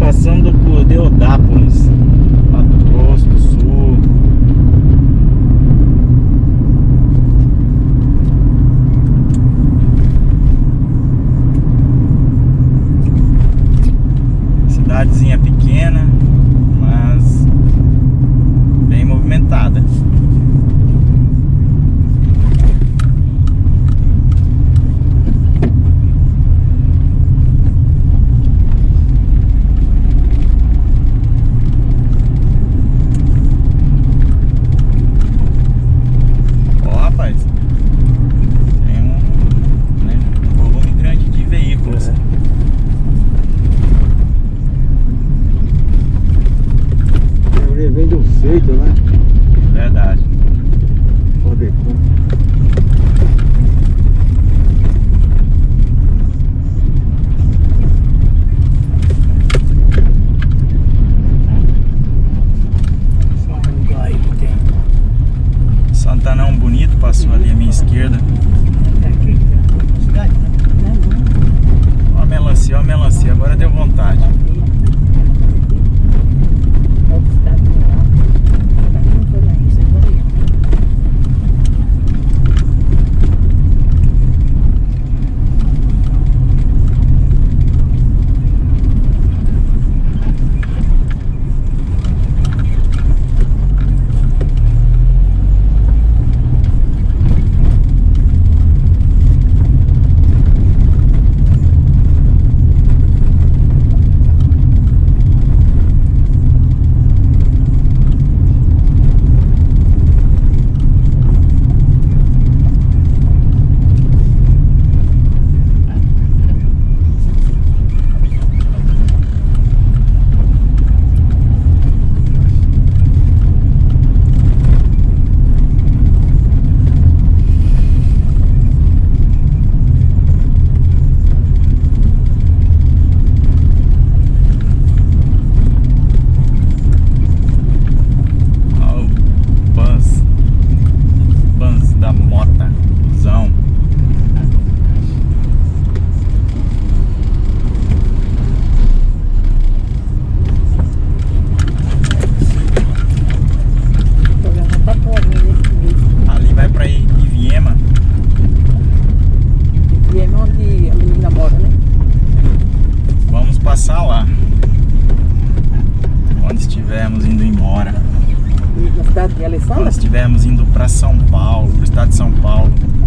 passando por Deodápolis, Mato Grosso do Sul. Cidadezinha pequena, mas bem movimentada. Né? Verdade. Pode com. Santanão bonito, passou ali à minha esquerda. Ó a melancia, agora deu vontade. Passar lá quando estivermos indo embora. Na cidade de Alessandra? Quando estivermos indo para São Paulo, para o estado de São Paulo.